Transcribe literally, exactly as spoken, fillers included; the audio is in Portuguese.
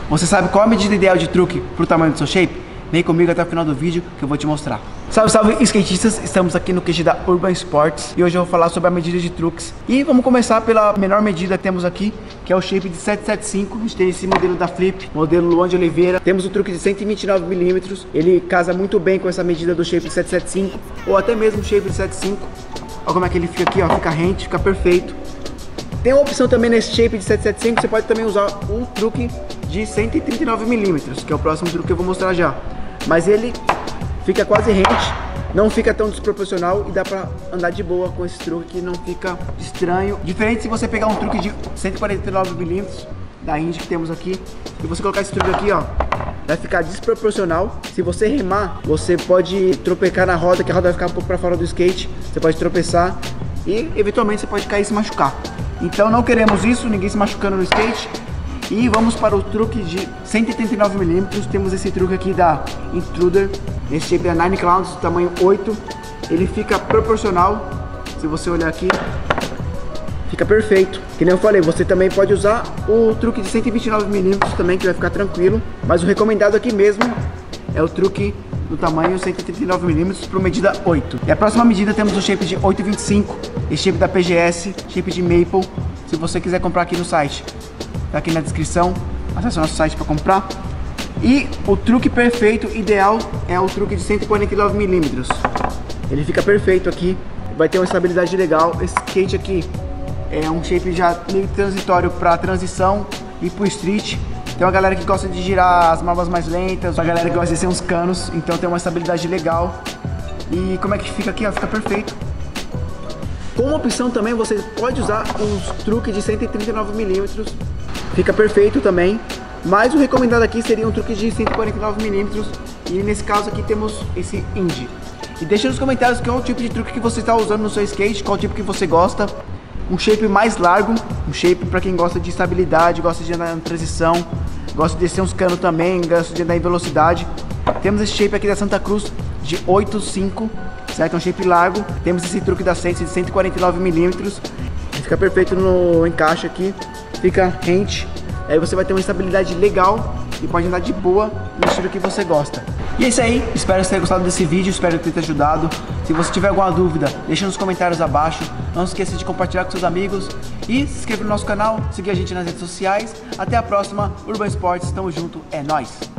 Você sabe qual a medida ideal de truque para o tamanho do seu shape? Vem comigo até o final do vídeo que eu vou te mostrar. Salve, salve skatistas! Estamos aqui no Q G da Urban Sports e hoje eu vou falar sobre a medida de truques. E vamos começar pela menor medida que temos aqui, que é o shape de sete sete cinco. A gente tem esse modelo da Flip, modelo Luan de Oliveira. Temos o truque de cento e vinte e nove milímetros. Ele casa muito bem com essa medida do shape de sete sete cinco ou até mesmo o shape de sete cinco. Olha como é que ele fica aqui, ó, fica rente, fica perfeito. Tem uma opção também nesse shape de sete sete cinco, você pode também usar o truque de cento e trinta e nove milímetros, que é o próximo truque que eu vou mostrar já. Mas ele fica quase rente, não fica tão desproporcional e dá pra andar de boa com esse truque que não fica estranho. Diferente se você pegar um truque de cento e quarenta e nove milímetros da Indy que temos aqui e você colocar esse truque aqui, ó, vai ficar desproporcional. Se você remar, você pode tropecar na roda, que a roda vai ficar um pouco pra fora do skate. Você pode tropeçar e eventualmente você pode cair e se machucar. Então não queremos isso, ninguém se machucando no skate. E vamos para o truque de cento e trinta e nove milímetros. Temos esse truque aqui da Intruder. Esse shape é Nine Clouds, tamanho oito. Ele fica proporcional. Se você olhar aqui, fica perfeito. Que nem eu falei, você também pode usar o truque de cento e vinte e nove milímetros também, que vai ficar tranquilo. Mas o recomendado aqui mesmo é o truque do tamanho cento e trinta e nove milímetros para medida oito. E a próxima medida temos o shape de oito e vinte e cinco. Esse shape da P G S, shape de Maple. Se você quiser comprar aqui no site, tá aqui na descrição, acesse o nosso site para comprar. E o truque perfeito, ideal, é o truque de cento e quarenta e nove milímetros. Ele fica perfeito aqui, vai ter uma estabilidade legal. Esse skate aqui é um shape já meio transitório para transição e pro street. Tem uma galera que gosta de girar as manobras mais lentas, uma galera que gosta de ser uns canos, então tem uma estabilidade legal. E como é que fica aqui? Ó, fica perfeito. Como opção também você pode usar os truques de cento e trinta e nove milímetros. Fica perfeito também, mas o recomendado aqui seria um truque de cento e quarenta e nove milímetros. E nesse caso aqui temos esse Indy. E deixa nos comentários qual é o tipo de truque que você está usando no seu skate, qual tipo que você gosta. Um shape mais largo, um shape para quem gosta de estabilidade, gosta de andar em transição, gosta de descer uns canos também, gosta de andar em velocidade. Temos esse shape aqui da Santa Cruz de oito cinco, certo? É um shape largo. Temos esse truque da Sense de cento e quarenta e nove milímetros. Fica perfeito no encaixe aqui, fica rente. Aí você vai ter uma estabilidade legal e pode andar de boa no estilo que você gosta. E é isso aí, espero que você tenha gostado desse vídeo, espero que tenha te ajudado. Se você tiver alguma dúvida, deixa nos comentários abaixo. Não se esqueça de compartilhar com seus amigos e se inscreva no nosso canal, seguir a gente nas redes sociais. Até a próxima, Urban Sports, tamo junto, é nóis!